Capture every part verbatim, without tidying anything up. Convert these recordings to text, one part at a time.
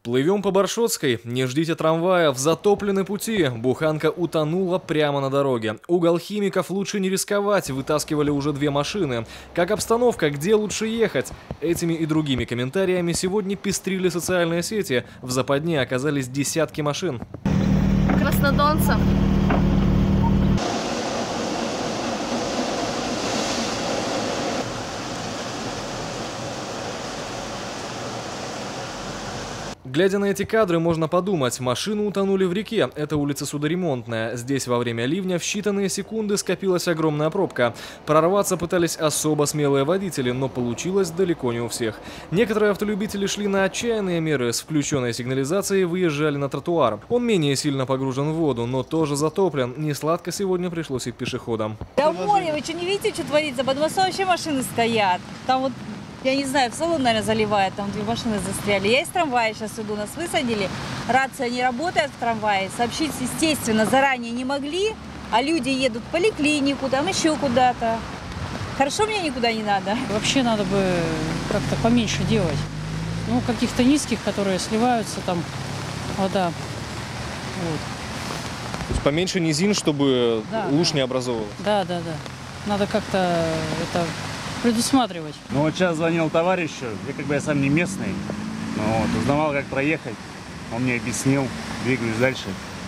Плывем по Баршотской, не ждите трамваев, затоплены пути. Буханка утонула прямо на дороге. Угол Химиков лучше не рисковать, вытаскивали уже две машины. Как обстановка, где лучше ехать? Этими и другими комментариями сегодня пестрили социальные сети. В западне оказались десятки машин. Краснодонцев. Глядя на эти кадры, можно подумать, машины утонули в реке. Это улица Судоремонтная. Здесь во время ливня в считанные секунды скопилась огромная пробка. Прорваться пытались особо смелые водители, но получилось далеко не у всех. Некоторые автолюбители шли на отчаянные меры, с включенной сигнализацией выезжали на тротуар. Он менее сильно погружен в воду, но тоже затоплен. Несладко сегодня пришлось и пешеходам. Да море, вы что, не видите, что творится? Под мостом вообще машины стоят. Там вот, я не знаю, в салон, наверное, заливает, там две машины застряли. Я из трамвая сейчас иду, нас высадили. Рация не работает в трамвае. Сообщить, естественно, заранее не могли, а люди едут в поликлинику, там еще куда-то. Хорошо, мне никуда не надо. Вообще надо бы как-то поменьше делать. Ну, каких-то низких, которые сливаются, там, вода. Вот. То есть поменьше низин, чтобы Да, луж да. не образовывалось? Да, да, да. Надо как-то это предусматривать. Ну вот сейчас звонил товарищу, я как бы я сам не местный, но вот, узнавал, как проехать, он мне объяснил, двигаюсь дальше.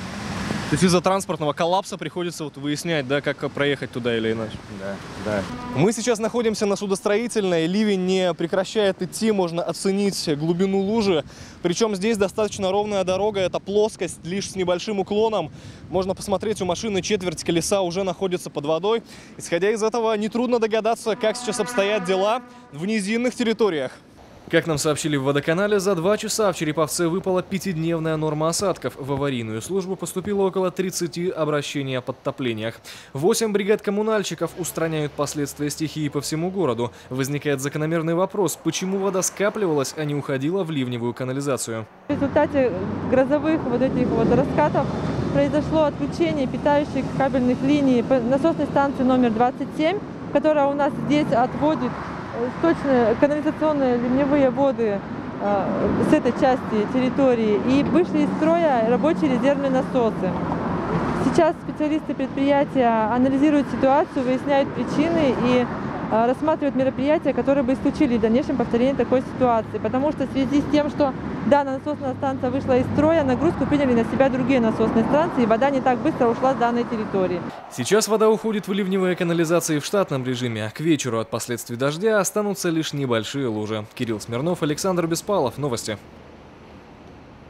То есть из-за транспортного коллапса приходится вот выяснять, да, как проехать туда или иначе? Да, да. Мы сейчас находимся на Судостроительной, ливень не прекращает идти, можно оценить глубину лужи. Причем здесь достаточно ровная дорога, это плоскость, лишь с небольшим уклоном. Можно посмотреть, у машины четверть колеса уже находится под водой. Исходя из этого, нетрудно догадаться, как сейчас обстоят дела в низинных территориях. Как нам сообщили в водоканале, за два часа в Череповце выпала пятидневная норма осадков. В аварийную службу поступило около тридцати обращений о подтоплениях. Восемь бригад коммунальщиков устраняют последствия стихии по всему городу. Возникает закономерный вопрос, почему вода скапливалась, а не уходила в ливневую канализацию. В результате грозовых вот этих вот раскатов произошло отключение питающих кабельных линий насосной станции номер двадцать семь, которая у нас здесь отводит сточные канализационные ливневые воды э, с этой части территории, и вышли из строя рабочие резервные насосы. Сейчас специалисты предприятия анализируют ситуацию, выясняют причины и э, рассматривают мероприятия, которые бы исключили в дальнейшем повторение такой ситуации. Потому что в связи с тем, что данная насосная станция вышла из строя, нагрузку приняли на себя другие насосные станции, и вода не так быстро ушла с данной территории. Сейчас вода уходит в ливневые канализации в штатном режиме. К вечеру от последствий дождя останутся лишь небольшие лужи. Кирилл Смирнов, Александр Беспалов. Новости.